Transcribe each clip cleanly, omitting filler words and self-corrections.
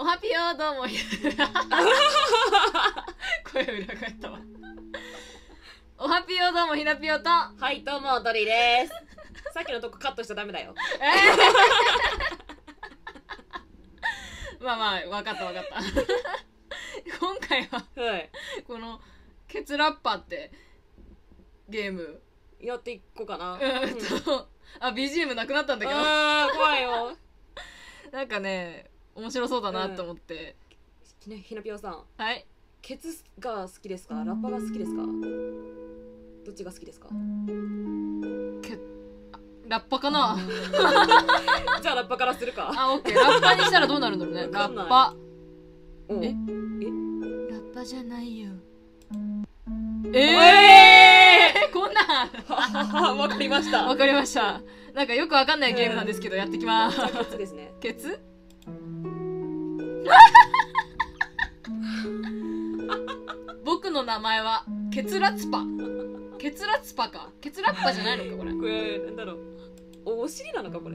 はぴよどうも声裏返ったわ。おはぴよどうもひなぴよと。 はいどうもドリです。さっきのとこカットしちゃダメだよ。 まあまあ分かった分かった。今回は、 はい、 このケツラッパってゲームやっていこうかな。 あ、BGM なくなったんだけど。 怖いよ。 なんかね面白そうだなと思って、 ひなぴよさん、 はい、 ケツが好きですか、ラッパが好きですか、どっちが好きですか。 ラッパかな。 じゃあラッパからするか。 あ、オッケー。ラッパにしたらどうなるんだろうね。ラッパ。ラッパじゃないよ。こんなんわかりました。 わかりました。なんかよくわかんないゲームなんですけど、やってきます。 ケツですね。 ケツ僕の名前はケツラツパ。ケツラツパか。ケツラッパじゃないのかこれ。 これなんだろう、お尻なのかこれ。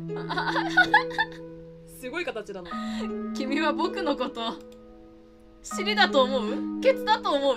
すごい形だな。 君は僕のこと尻だと思う？ケツだと思う？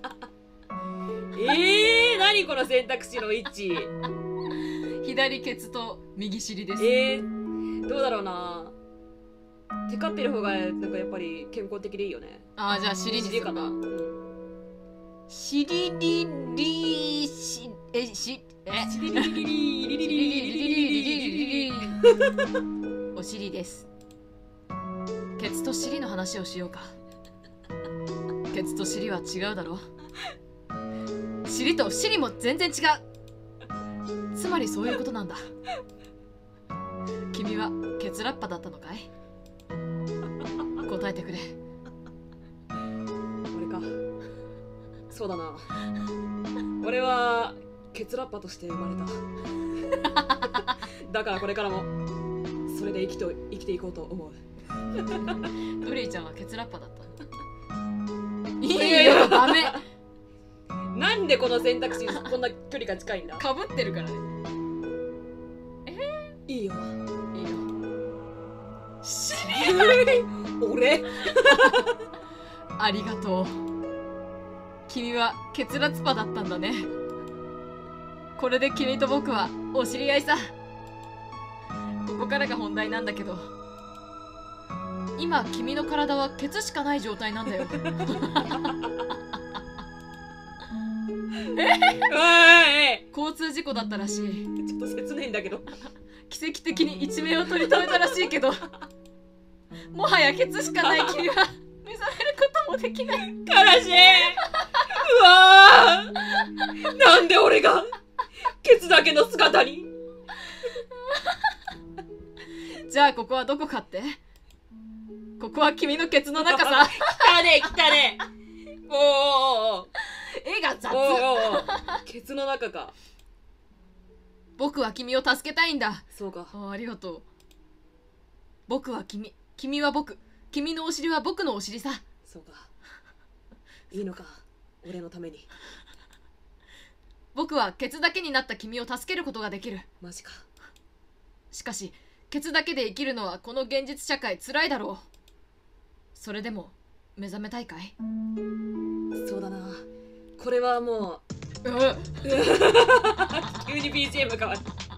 何この選択肢の位置。 左ケツと右尻です。 どうだろうな。テカってる方がなんかやっぱり健康的でいいよね。 ああ、じゃあ尻にするかな。尻リリししリリリリリリリリリリリお尻です。ケツと尻の話をしようか。ケツと尻は違うだろ。尻と尻も全然違う。つまりそういうことなんだ。君はケツラッパだったのかい？答えてくれ。 俺か。そうだな。俺はケツラッパとして生まれた。だからこれからもそれで生きていこうと思う。 ドリーちゃんはケツラッパだった。いいよ、ダメ。 なんでこの選択肢こんな距離が近いんだ。 かぶってるからね。 いいよいいよ。 俺ありがとう。君はケツラツパだったんだね。これで君と僕はお知り合いさ。ここからが本題なんだけど、今君の体はケツしかない状態なんだよ。交通事故だったらしい。 ちょっと切ないんだけど。 奇跡的に一命を取り留めたらしいけど、もはやケツしかない君は目覚めることもできない。 悲しい。うわー、なんで俺がケツだけの姿に。 じゃあここはどこかって？ここは君のケツの中さ。 来たね。おー、 絵が雑。 ケツの中か。 僕は君を助けたいんだ。 そうか。 ありがとう。僕は君、君は僕、君のお尻は僕のお尻さ。 そうか。いいのか、俺のために。 僕はケツだけになった君を助けることができる。 マジか。 しかしケツだけで生きるのはこの現実社会つらいだろう。それでも目覚めたいかい？ そうだな。これはもう急に BGM 変わる。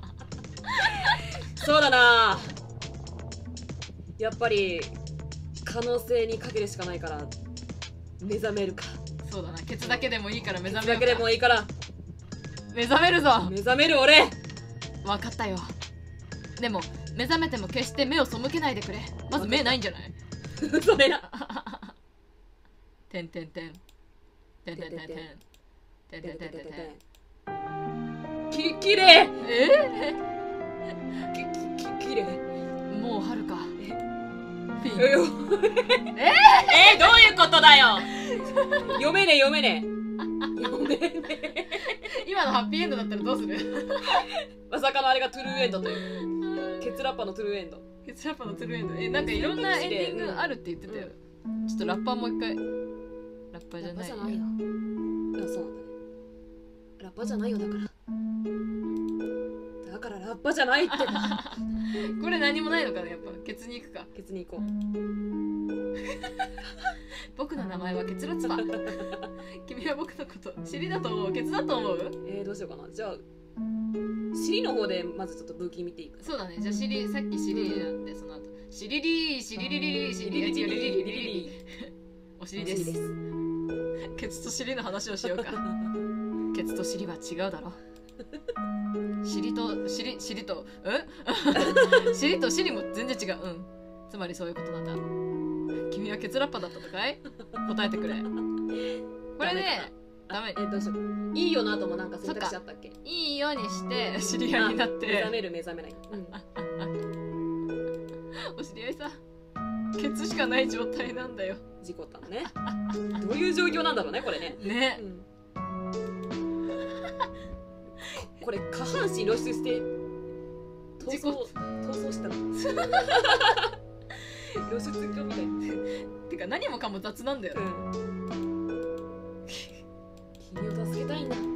そうだな。やっぱり可能性にかけるしかないから目覚めるか。 そうだな。ケツだけでもいいから目覚めるか。 ケツだけでもいいから目覚めるぞ。 目覚める俺。 分かったよ。でも目覚めても決して目を背けないでくれ。まず目ないんじゃない？ それな。 てんてんてんてんてんてんてんてんてんてんてんてん。 きれい。きれい。 もう春か。 どういうことだよ。読めね。 今のハッピーエンドだったらどうする？ まさかのあれがトゥルーエンドという。ケツラッパのトゥルーエンド。 ケツラッパのトゥルーエンド。なんかいろんなエンディングあるって言ってたよ。ちょっとラッパーもう一回。ラッパーじゃないよ。 あ、そうなんだね。ラッパじゃないよ。だからラッパじゃないって。 これ何もないのかな。やっぱケツに行くか。 ケツに行こう。 僕の名前はケツラツパ。君は僕のこと尻だと思う？ケツだと思う？ どうしようかな。じゃあ尻の方でまずちょっと武器見ていく。 そうだね。じゃあ尻、さっき尻なんで、その後シリリーシリリリリシリリリリリリリリお尻です。ケツと尻の話をしようか。ケツと尻は違うだろ。尻と尻と尻と尻も全然違う。つまりそういうことなんだ。君はケツラッパだったのかい？答えてくれ。これね、ダメ。 どうしよう。いいよなともなんか選択肢あったっけ？ いいようにして知り合いになって。 目覚める目覚めない。 お知り合いさ、ケツしかない状態なんだよ。 事故ったのね。どういう状況なんだろうねこれね。 ね。 これ下半身露出して逃走したの。露出狂みたいな。 てか何もかも雑なんだよ。 君を助けたいんだ。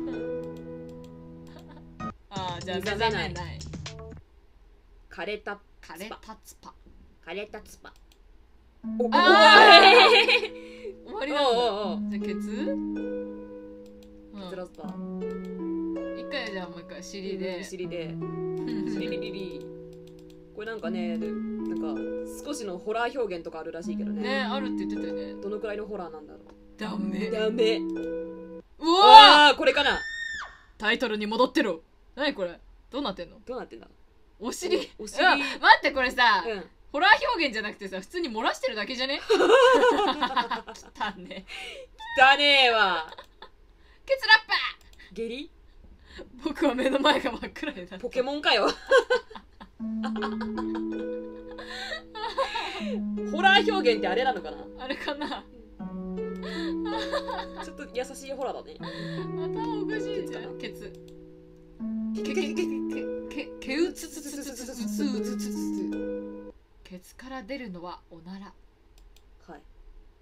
じゃあ目覚めない。 枯れたツパ。 枯れたツパ。 終わりなんだ。じゃあケツ？ ケツラスパ。 一回じゃあもう一回尻で。 尻リリリ。これなんかね、なんか少しのホラー表現とかあるらしいけどね。 ね、あるって言ってたよね。 どのくらいのホラーなんだろう。 ダメ。 うわー、これかな。 タイトルに戻ってろ。何これ？どうなってんの？ どうなってんだ？ お尻。 待ってこれさ、ホラー表現じゃなくてさ、普通に漏らしてるだけじゃね？汚ね。 汚ねえわ。 ケツラッパー。下痢？ 僕は目の前が真っ暗になった。 ポケモンかよ。ホラー表現ってあれなのかな？ あれかな。 ちょっと優しいホラーだね。 頭おかしいじゃん。ケツ。ケウツツツツツツツツツツ。ケツから出るのはおなら。 はい。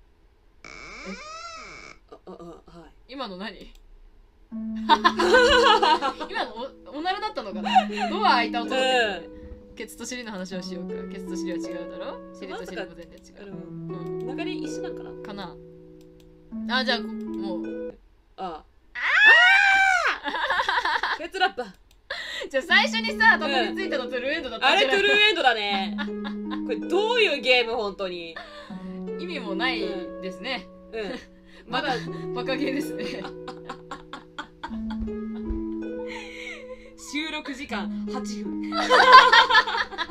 はい。 今の何？今の おならだったのかな。ドア開いた音だったよね。ケツと尻の話をしようか。ケツと尻は違うだろ。尻と尻も全然違う。 流れ一緒なんかな。 かな。じゃあもう。 ケツラッパ。 じゃあ最初にさ、たどり着いたのトゥルーエンドだったあれトゥルーエンドだね。これどういうゲーム本当に。 意味もないですね。 まだバカゲーですね。 収録時間8分。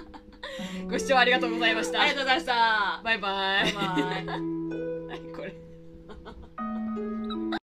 ご視聴ありがとうございました。 ありがとうございました。 バイバイ。 バイバイ。 これ。